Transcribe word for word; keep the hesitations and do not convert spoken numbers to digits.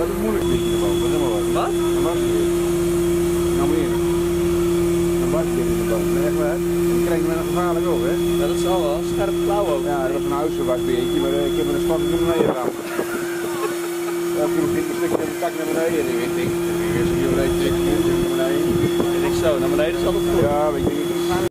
dat is moeilijk dit in de boom, dat is helemaal wat. Wat? Dan was het weer. Nou meer. Dan was het weer in de boom, dat is echt waar. En die krijg je met een gevaarlijk ook, hè? Ja, dat zal wel. Scherpe klauw ook. Ja, dat was een huiswasbeertje, maar uh, ik heb er een spatje naar beneden gedaan. Ja, toen ging een stukje een tak naar beneden, weet ik. Eerst een beetje naar beneden. En ik zo, naar beneden is altijd goed. Ja, weet je.